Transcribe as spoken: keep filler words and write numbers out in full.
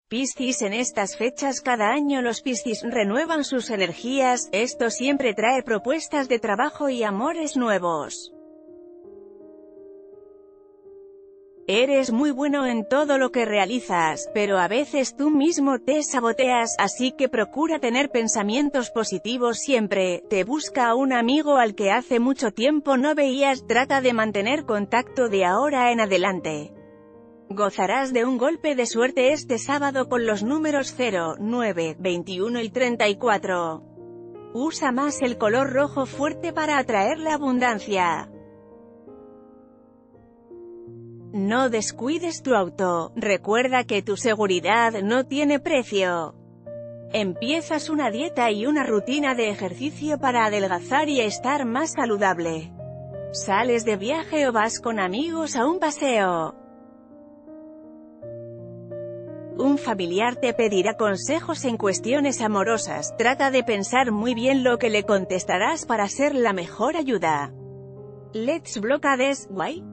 Piscis. En estas fechas cada año los Piscis renuevan sus energías, esto siempre trae propuestas de trabajo y amores nuevos. Eres muy bueno en todo lo que realizas, pero a veces tú mismo te saboteas, así que procura tener pensamientos positivos siempre. Te busca a un amigo al que hace mucho tiempo no veías, trata de mantener contacto de ahora en adelante. Gozarás de un golpe de suerte este sábado con los números cero, nueve, veintiuno y treinta y cuatro. Usa más el color rojo fuerte para atraer la abundancia. No descuides tu auto, recuerda que tu seguridad no tiene precio. Empiezas una dieta y una rutina de ejercicio para adelgazar y estar más saludable. Sales de viaje o vas con amigos a un paseo. Un familiar te pedirá consejos en cuestiones amorosas, trata de pensar muy bien lo que le contestarás para ser la mejor ayuda. Let's block this, why?